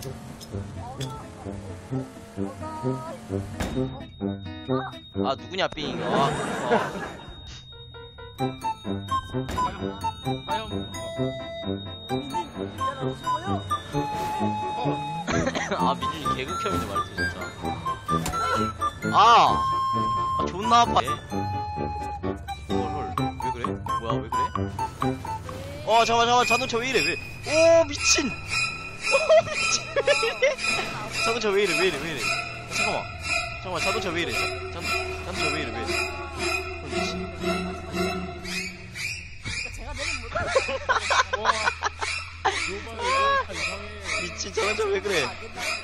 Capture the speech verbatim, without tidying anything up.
아 누구냐 삥. 아, 아 민준이 개극혐인데 말이야 진짜. 아, 아 존나 아파. 헐헐 왜 그래? 뭐야 왜 그래? 어 잠깐만 잠깐만 자동차 왜 이래 왜? 오 미친. 미친 왜 이래? 자동차 왜 이래 왜 이래 왜 이래? 아, 잠깐만 잠깐만 자동차 왜 이래? 자, 자동차 왜 이래 왜 이래? 어, 미친. 제가 내는 못 와, 이상해. 미친 자동차 왜 그래?